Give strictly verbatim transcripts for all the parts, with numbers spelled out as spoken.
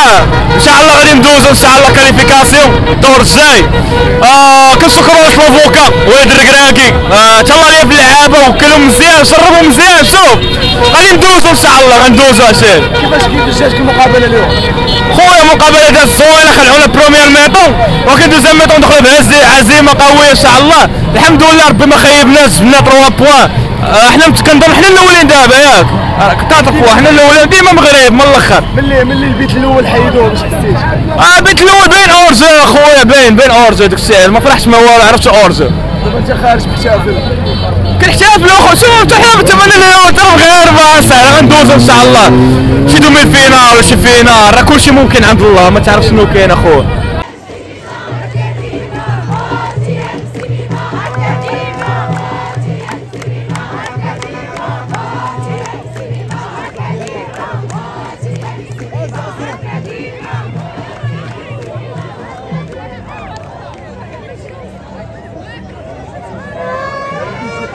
ان شاء الله غادي ندوزو ان شاء الله كاليفيكاسيون الدور الجاي. آه كنشكروا سلوفوكا ولاد الركراكي، آه تهلاو ليا في اللعابه وكلوا مزيان شربوا مزيان. شوف غادي ندوزو ان شاء الله غندوزو عشان. كيفاش كيفاش جاتك المقابله اليوم؟ خويا مقابله دازت زوينه، خلعونا بروميير ميطون ولكن دوزيام ميطون دخلوا بعزيمه قويه ان شاء الله. الحمد لله ربي ما خيبناش، جبنا ثلاثة بوان. احنا كنظن حنا الاولين دابا ياك كتعرفوا حنا الاولين ديما مغرب من الاخر. ملي ملي البيت الاول حيدوه باش حسيت؟ اه البيت الاول باين اورجو اخويا، باين باين اورجو داك الشيء ما فرحش ما والو، عرفت اورجو. دابا انت خارج محتفل كنحتفلوا اخويا. شوف حتى حنا نتمنى اليوم حتى المغاربه ساعه غندوزو ان شاء الله شي دومي فينال ولا شي فينال، راه كلشي ممكن عند الله، ما تعرف شنو كاين اخويا.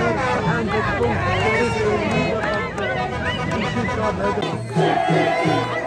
Thank you.